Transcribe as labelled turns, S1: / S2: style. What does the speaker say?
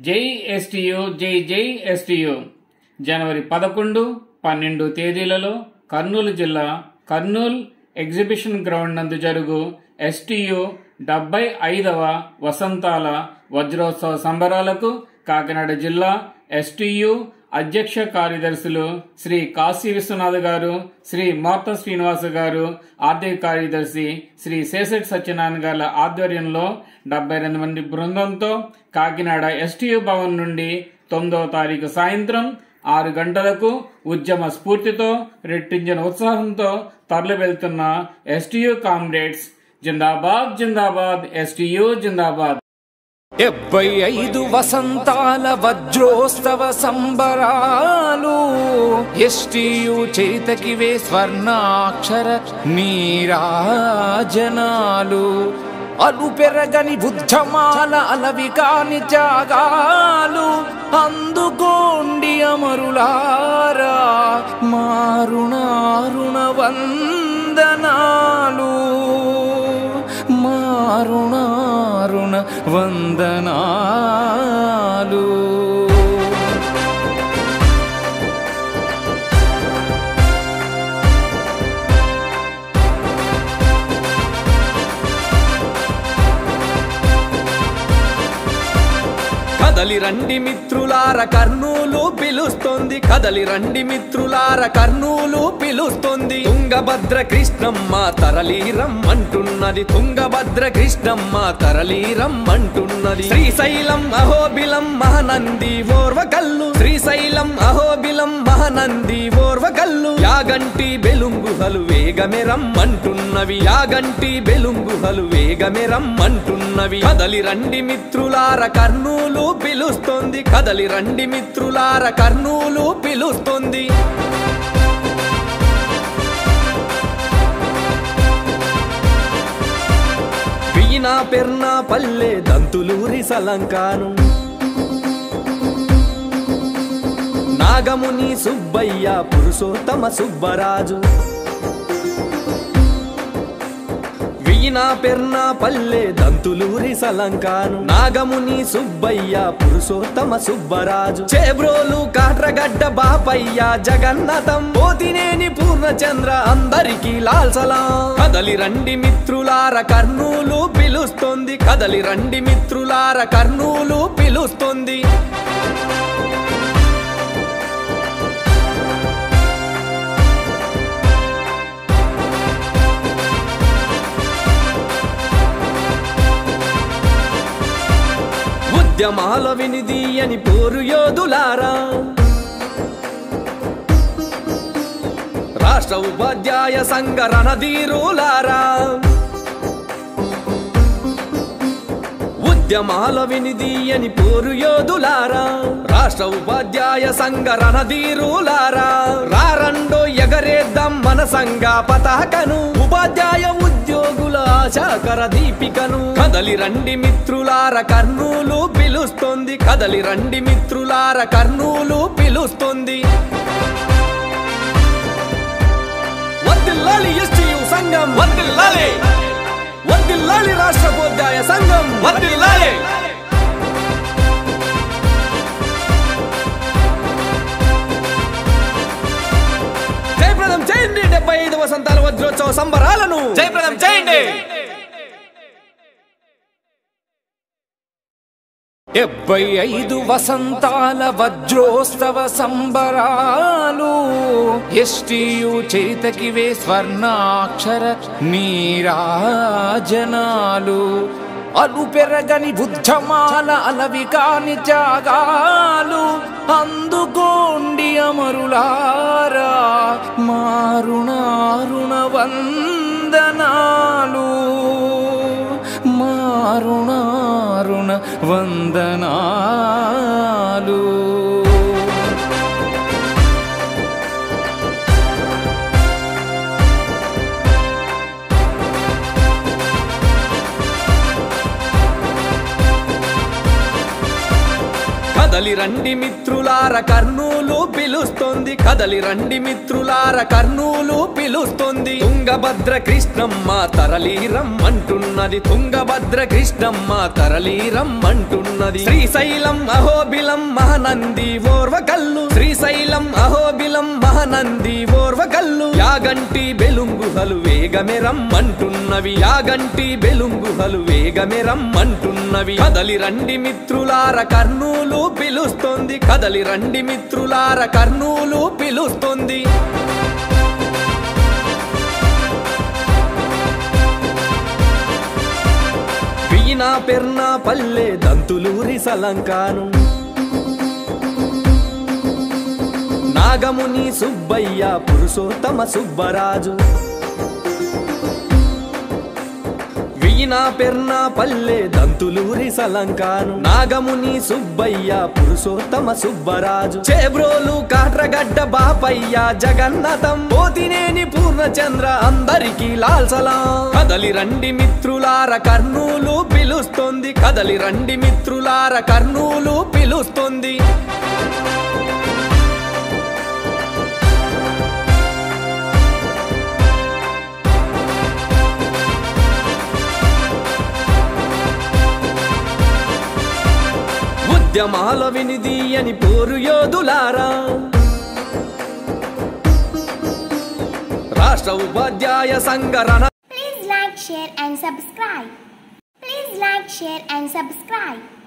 S1: జై ఎస్టీయూ జై జై ఎస్టీయూ. జనవరి 11, 12 తేదీలలో కర్నూలు జిల్లా కర్నూలు ఎగ్జిబిషన్ గ్రౌండ్ నందు జరుగు ఎస్టీయూ 75వ వసంతాల వజ్రోత్సవ సంబరాలకు కాకినాడ జిల్లా ఎస్టీయూ అధ్యక్ష కార్యదర్శులు శ్రీ కాశీ విశ్వనాథ్ గారు, శ్రీ మోర్త శ్రీనివాస గారు, ఆర్థిక కార్యదర్శి శ్రీ శేషటి సత్యనారాయణ గారి ఆధ్వర్యంలో 72 మంది బృందంతో కాకినాడ ఎస్టీయూ భవన్ నుండి 9వ తారీఖు సాయంత్రం 6 గంటలకు ఉద్యమ స్ఫూర్తితో రెట్టించిన ఉత్సాహంతో తరలి వెళ్తున్న ఎస్టీయూ కామ్రేడ్స్ జిందాబాద్ జిందాబాద్, ఎస్టీయూ జిందాబాద్.
S2: 75 వసంతాల వజ్రోత్సవ సంబరాలు ఎస్టీయూ చేతకివే స్వర్ణాక్షర నీరాజనాలు. అలు పెరగని ఉద్యమాల అలవి కాని త్యాగాలు అందుకోండి అమరులారా మారుణారుణ వందనాలు, మారుణారుణ వందనాలు. కదలి రండి మిత్రులార కర్నూలు పిలుస్తోంది, కదలి రండి మిత్రులార కర్నూలు పిలుస్తోంది. తుంగభద్ర కృష్ణమ్మ తరలీరం అంటున్నది, తుంగభద్ర కృష్ణమ్మ తరలీరం అంటున్నది. శ్రీశైలం అహోబిలం మహనంది ఓర్వకల్లు, శ్రీశైలం అహోబిలం మహనంది ఓర్వకల్లు. యాగంటి బెలుంగుహలు వేగమెరం అంటున్నవి, యాగంటి బెలుంగుహలు వేగమెరం అంటున్నవి. కదలి రండి మిత్రులార కర్నూలు పిలుస్తోంది, కదలి రండి మిత్రులార కర్నూలు పిలుస్తోంది. వీణా పెర్నా పల్లె దంతులూరి సలంకాను, నాగముని సుబ్బయ్య పురుషోత్తమ సుబ్బరాజు. వీణా పెర్నా పల్లె దంతులూరి సలంకాను, నాగముని సుబ్బయ్య పురుషోత్తమ సుబ్బరాజు. చేబ్రోలు కాట్రగడ్డ బాపయ్య జగన్నాథం పోతినేని పూర్ణచంద్ర అందరికీ లాల్ సలాం. కదలి రండి మిత్రులార కర్నూలు పిలుస్తోంది, కదలి రండి మిత్రులార కర్నూలు పిలుస్తోంది. ఉద్యమాల వినిదీయని పోరు యోధులారా, రాష్ట్ర ఉపాధ్యాయ సంఘ రణధీరులారా. ఉద్యమాల వినిదీయని పోరు యోధులారా, రాష్ట్ర ఉపాధ్యాయ సంఘ రణధీరులారా. రారండో ఎగరేద్దాం మన సంఘ పతాకను, ఉపాధ్యాయ ఉద్యోగుల ఆశాకర దీపికను. కదలి రండి మిత్రులార కర్నూలు పిలుస్తోంది, కదలి రండి మిత్రులార కర్నూలు పిలుస్తోంది. వర్ధిల్లాలి ఎస్టీయూ సంఘం, వర్ధిల్లాలి, వర్ధిల్లాలి రాష్ట్ర ఉపాధ్యాయ సంఘం, వర్ధిల్లాలి. జయప్రదం చేయండి 75 వసంతాల వజ్రోత్సవ సంబరాలను, జయప్రదం చేయండి. 75 వసంతాల వజ్రోత్సవ సంబరాలు ఎస్టీయూ చేతకివే స్వర్ణాక్షర నీరాజనాలు. అలు పెరగని ఉద్యమాల అలవి కాని త్యాగాలు అందుకోండి అమరులారా మారుణారుణ వందనాలు, మారుణారుణ వందనాలు. కదలి రండి మిత్రులార కర్నూలు పిలుస్తోంది, కదలి రండి మిత్రులార కర్నూలు పిలుస్తోంది. తుంగభద్ర కృష్ణమ్మ తరలీరమ్మంటున్నది, తుంగభద్ర కృష్ణమ్మ తరలీరమ్మంటున్నది. శ్రీశైలం అహోబిలం మహానంది ఓర్వకల్లు, శ్రీశైలం అహోబిలం మహానంది ఓర్వకల్లు. యాగంటి బెలుంగుహలు వేగమే రమ్మంటున్నవి, యాగంటి బెలుంగుహలు వేగమే రమ్మంటున్నవి. కదలి రండి మిత్రులార కర్నూలు పిలుస్తోంది, కదలి రండి మిత్రులార కర్నూలు పిలుస్తోంది. వీణా పెర్నా పల్లె దంతులూరి సలంకాను, నాగముని సుబ్బయ్య పురుషోత్తమ సుబ్బరాజు. వీణా పెర్నా పల్లె దంతులూరి సలంకాను, నాగముని సుబ్బయ్య పురుషోత్తమ సుబ్బరాజు. చేబ్రోలు కాట్రగడ్డ బాపయ్య జగన్నాథం, పోతినేని పూర్ణచంద్ర అందరికీ లాల్ సలాం. కదలి రండి మిత్రులార కర్నూలు పిలుస్తోంది, కదలి రండి మిత్రులార కర్నూలు పిలుస్తోంది. ఉద్యమాల వినిదీయని పోరు యోధులారా, రాష్ట్ర ఉపాధ్యాయ సంఘరణ.
S3: Please like, share and subscribe. Please like, share and subscribe.